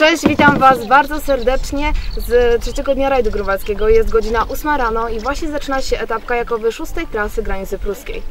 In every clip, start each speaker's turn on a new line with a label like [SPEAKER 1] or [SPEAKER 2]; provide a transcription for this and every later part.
[SPEAKER 1] Cześć, witam Was bardzo serdecznie z trzeciego dnia rajdu grubackiego. Jest godzina 8 rano i właśnie zaczyna się etap kajakowy 6. trasy granicy pruskiej.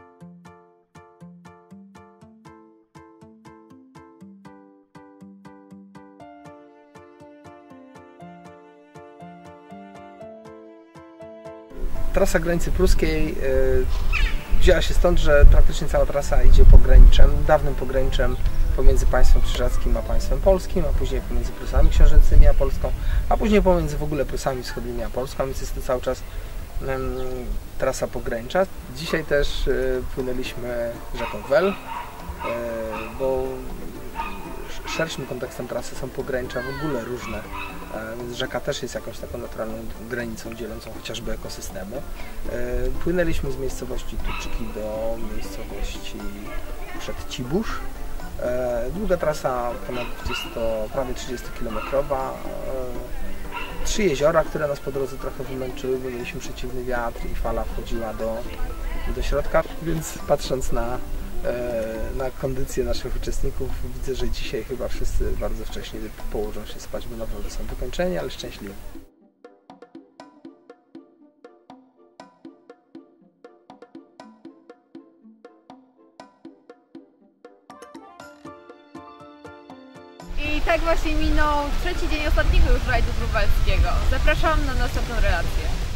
[SPEAKER 2] Trasa granicy pruskiej wzięła się stąd, że praktycznie cała trasa idzie pograniczem, dawnym pograniczem pomiędzy państwem krzyżackim a państwem polskim, a później pomiędzy Prusami Książęcymi a Polską, a później pomiędzy w ogóle Prusami Wschodnimi a Polską, więc jest to cały czas trasa pogranicza. Dzisiaj też płynęliśmy rzeką Wel, bo szerszym kontekstem trasy są pogranicza w ogóle różne, więc rzeka też jest jakąś taką naturalną granicą dzielącą chociażby ekosystemy. Płynęliśmy z miejscowości Tuczki do miejscowości Przedcibusz. Długa trasa, ponad prawie 30-kilometrowa. 3 jeziora, które nas po drodze trochę wymęczyły, bo mieliśmy przeciwny wiatr i fala wchodziła do środka, więc patrząc na kondycję naszych uczestników, widzę, że dzisiaj chyba wszyscy bardzo wcześnie położą się spać, bo naprawdę są wykończeni, ale szczęśliwi.
[SPEAKER 3] I tak właśnie minął trzeci dzień ostatniego już rajdu grubackiego. Zapraszam na następną relację.